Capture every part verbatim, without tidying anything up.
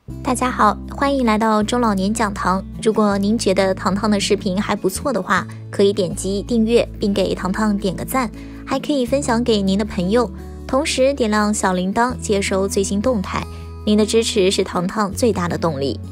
大家好，欢迎来到中老年讲堂。如果您觉得糖糖的视频还不错的话，可以点击订阅并给糖糖点个赞，还可以分享给您的朋友，同时点亮小铃铛接收最新动态。您的支持是糖糖最大的动力。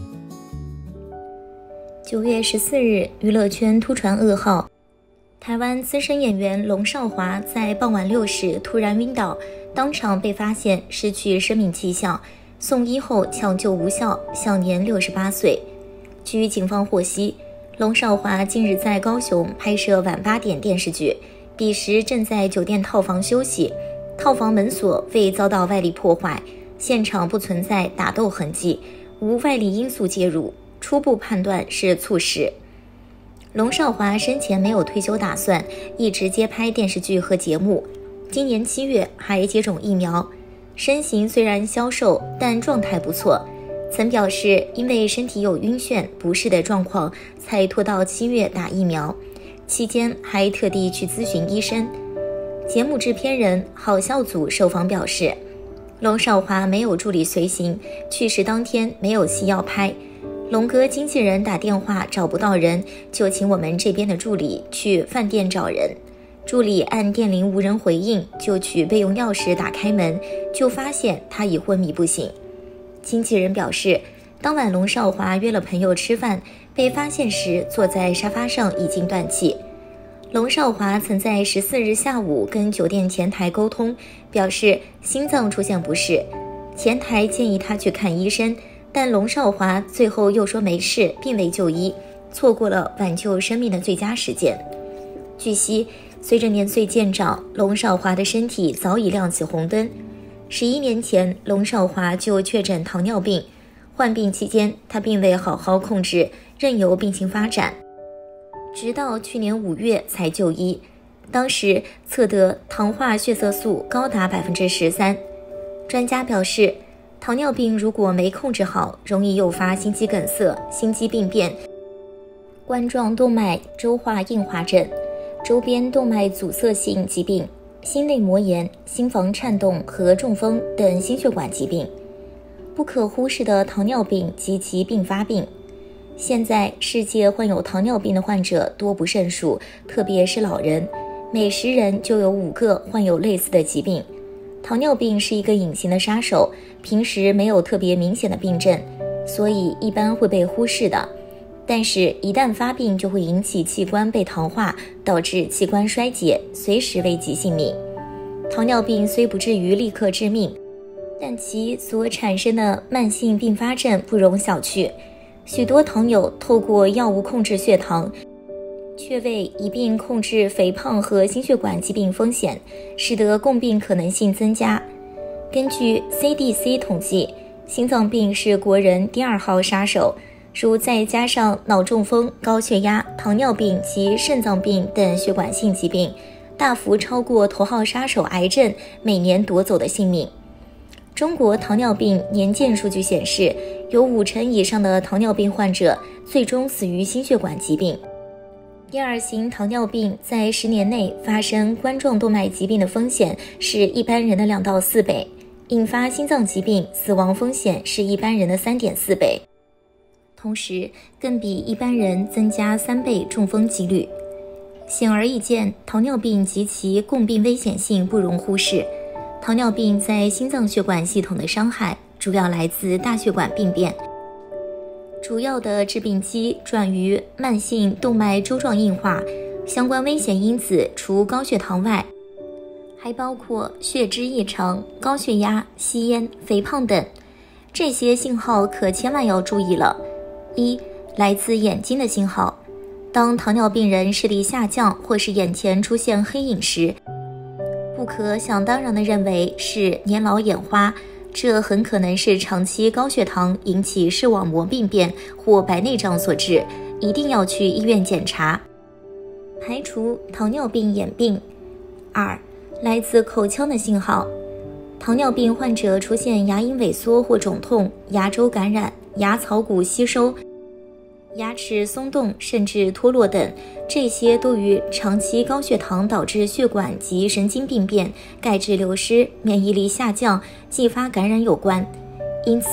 九月十四日，娱乐圈突传噩耗，台湾资深演员龙少华在傍晚六时突然晕倒，当场被发现失去生命迹象，送医后抢救无效，享年六十八岁。据警方获悉，龙少华近日在高雄拍摄晚八点电视剧，彼时正在酒店套房休息，套房门锁未遭到外力破坏，现场不存在打斗痕迹，无外力因素介入，初步判断是猝死。龙少华生前没有退休打算，一直接拍电视剧和节目，今年七月还接种疫苗，身形虽然消瘦，但状态不错。曾表示因为身体有晕眩不适的状况，才拖到七月打疫苗，期间还特地去咨询医生。节目制片人郝孝祖受访表示，龙少华没有助理随行，去世当天没有戏要拍，龙哥经纪人打电话找不到人，就请我们这边的助理去饭店找人。助理按电铃无人回应，就取备用钥匙打开门，就发现他已昏迷不醒。经纪人表示，当晚龙少华约了朋友吃饭，被发现时坐在沙发上已经断气。龙少华曾在十四日下午跟酒店前台沟通，表示心脏出现不适，前台建议他去看医生，但龙少华最后又说没事，并未就医，错过了挽救生命的最佳时间。据悉，随着年岁渐长，龙少华的身体早已亮起红灯。十一年前，龙少华就确诊糖尿病，患病期间他并未好好控制，任由病情发展，直到去年五月才就医。当时测得糖化血色素高达百分之十三。专家表示，糖尿病如果没控制好，容易诱发心肌梗塞、心肌病变、冠状动脉粥化硬化症、周边动脉阻塞性疾病、心内膜炎、心房颤动和中风等心血管疾病。不可忽视的糖尿病及其并发病。现在世界患有糖尿病的患者多不胜数，特别是老人，每十人就有五个患有类似的疾病。糖尿病是一个隐形的杀手，平时没有特别明显的病症，所以一般会被忽视的。但是一旦发病，就会引起器官被糖化，导致器官衰竭，随时危及性命。糖尿病虽不至于立刻致命，但其所产生的慢性并发症不容小觑。许多糖友透过药物控制血糖，却未一并控制肥胖和心血管疾病风险，使得共病可能性增加。根据 C D C 统计，心脏病是国人第二号杀手，如再加上脑中风、高血压、糖尿病及肾脏病等血管性疾病，大幅超过头号杀手癌症每年夺走的性命。中国糖尿病年鉴数据显示，有五成以上的糖尿病患者最终死于心血管疾病。第二型糖尿病在十年内发生冠状动脉疾病的风险是一般人的两到四倍，引发心脏疾病死亡风险是一般人的三点四倍。同时更比一般人增加三倍中风几率。显而易见，糖尿病及其共病危险性不容忽视。糖尿病在心脏血管系统的伤害主要来自大血管病变，主要的致病机转于慢性动脉粥状硬化，相关危险因子除高血糖外，还包括血脂异常、高血压、吸烟、肥胖等。这些信号可千万要注意了。一、来自眼睛的信号。当糖尿病人视力下降或是眼前出现黑影时，不可想当然地认为是年老眼花，这很可能是长期高血糖引起视网膜病变或白内障所致，一定要去医院检查，排除糖尿病眼病。二、来自口腔的信号。糖尿病患者出现牙龈萎缩或肿痛、牙周感染、牙槽骨吸收、牙齿松动甚至脱落等，这些都与长期高血糖导致血管及神经病变、钙质流失、免疫力下降、继发感染有关。因此，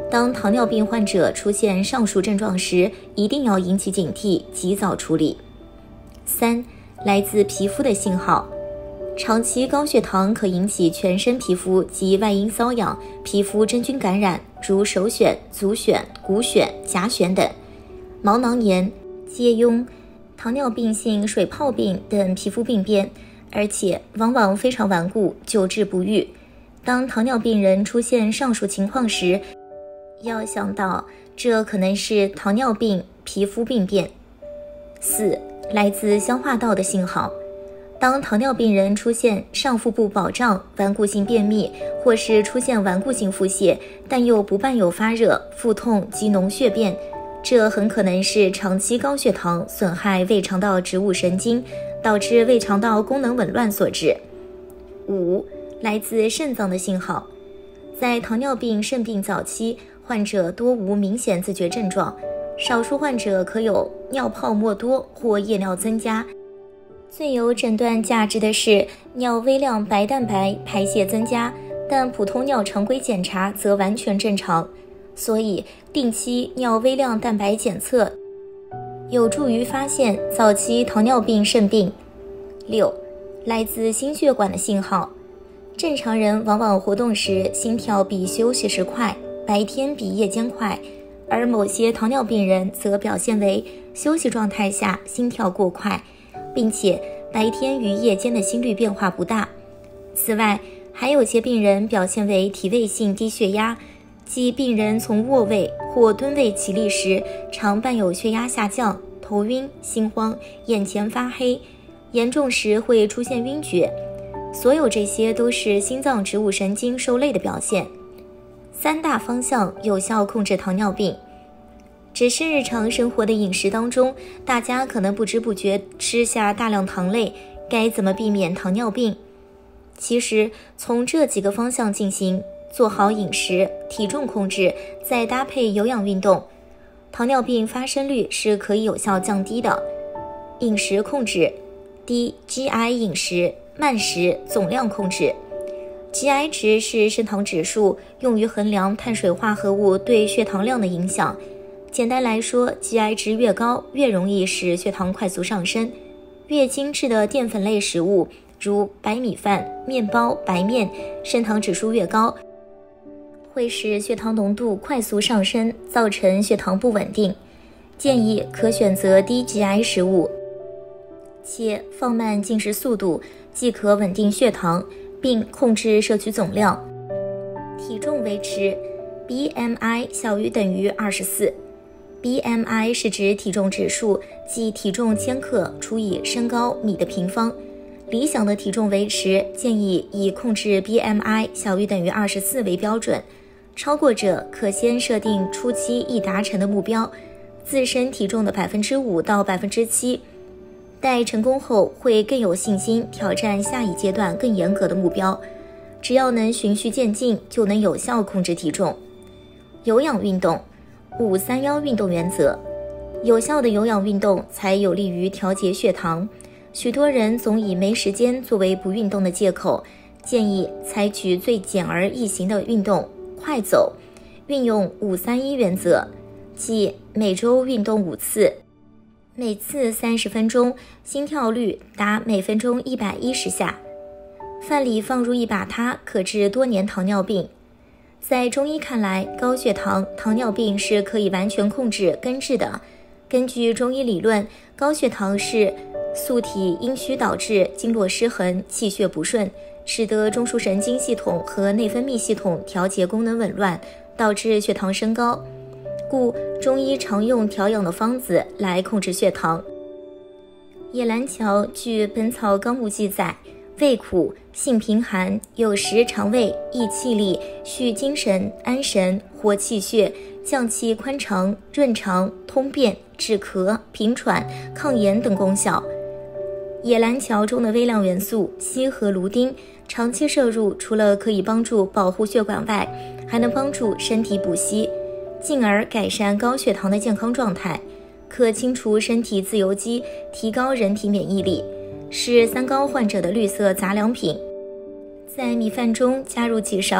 当糖尿病患者出现上述症状时，一定要引起警惕，及早处理。三、来自皮肤的信号。长期高血糖可引起全身皮肤及外阴瘙痒、皮肤真菌感染，如手癣、足癣、股癣、甲癣等，毛囊炎、疥痈、糖尿病性水泡病等皮肤病变，而且往往非常顽固，久治不愈。当糖尿病人出现上述情况时，要想到这可能是糖尿病皮肤病变。四、来自消化道的信号。当糖尿病人出现上腹部饱胀、顽固性便秘，或是出现顽固性腹泻，但又不伴有发热、腹痛及脓血便，这很可能是长期高血糖损害胃肠道植物神经，导致胃肠道功能紊乱所致。五、来自肾脏的信号。在糖尿病肾病早期，患者多无明显自觉症状，少数患者可有尿泡沫多或夜尿增加。最有诊断价值的是尿微量白蛋白排泄增加，但普通尿常规检查则完全正常，所以定期尿微量蛋白检测有助于发现早期糖尿病肾病。六、来自心血管的信号。正常人往往活动时心跳比休息时快，白天比夜间快，而某些糖尿病人则表现为休息状态下心跳过快，并且白天与夜间的心率变化不大。此外，还有些病人表现为体位性低血压，即病人从卧位或蹲位起立时，常伴有血压下降、头晕、心慌、眼前发黑，严重时会出现晕厥。所有这些都是心脏植物神经受累的表现。三大方向有效控制糖尿病。只是日常生活的饮食当中，大家可能不知不觉吃下大量糖类，该怎么避免糖尿病？其实从这几个方向进行，做好饮食、体重控制，再搭配有氧运动，糖尿病发生率是可以有效降低的。饮食控制，低 G I 饮食，慢食，总量控制。G I 值是升糖指数，用于衡量碳水化合物对血糖量的影响。简单来说， G I 值越高，越容易使血糖快速上升。越精致的淀粉类食物，如白米饭、面包、白面，升糖指数越高，会使血糖浓度快速上升，造成血糖不稳定。建议可选择低 G I 食物，且放慢进食速度，即可稳定血糖，并控制摄取总量。体重维持 B M I 小于等于二十四。B M I 是指体重指数，即体重千克除以身高米的平方。理想的体重维持建议以控制 B M I 小于等于二十四为标准，超过者可先设定初期易达成的目标，自身体重的 百分之五 到 百分之七， 待成功后会更有信心挑战下一阶段更严格的目标。只要能循序渐进，就能有效控制体重。有氧运动五三一运动原则，有效的有氧运动才有利于调节血糖。许多人总以没时间作为不运动的借口，建议采取最简而易行的运动，快走，运用五三一原则，即每周运动五次，每次三十分钟，心跳率达每分钟一百一十下。饭里放入一把它，可治多年糖尿病。在中医看来，高血糖、糖尿病是可以完全控制、根治的。根据中医理论，高血糖是素体阴虚导致经络失衡、气血不顺，使得中枢神经系统和内分泌系统调节功能紊乱，导致血糖升高。故中医常用调养的方子来控制血糖。野兰桥据《本草纲目》记载，胃苦，性平寒，有时肠胃，益气力，续精神，安神，活气血，降气宽肠，润肠，通便，止咳，平喘，抗炎等功效。野兰桥中的微量元素硒和芦丁，长期摄入除了可以帮助保护血管外，还能帮助身体补硒，进而改善高血糖的健康状态，可清除身体自由基，提高人体免疫力，是三高患者的绿色杂粮品。在米饭中加入几勺，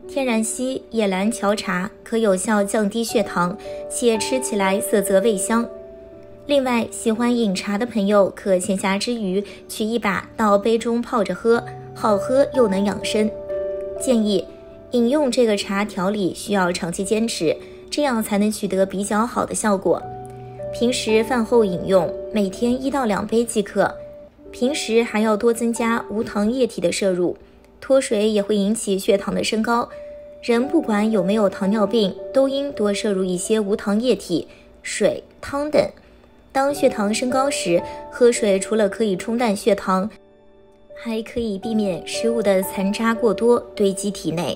天然硒野兰荞茶可有效降低血糖，且吃起来色泽味香。另外，喜欢饮茶的朋友可闲暇之余取一把到杯中泡着喝，好喝又能养生。建议饮用这个茶调理需要长期坚持，这样才能取得比较好的效果。平时饭后饮用，每天一到两杯即可。平时还要多增加无糖液体的摄入，脱水也会引起血糖的升高。人不管有没有糖尿病，都应多摄入一些无糖液体、水、汤等。当血糖升高时，喝水除了可以冲淡血糖，还可以避免食物的残渣过多堆积体内。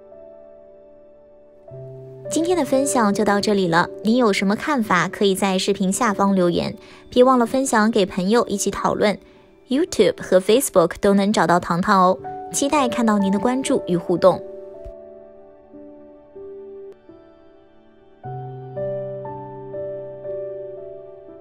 今天的分享就到这里了，你有什么看法可以在视频下方留言，别忘了分享给朋友一起讨论。YouTube 和 Facebook 都能找到糖糖哦，期待看到您的关注与互动。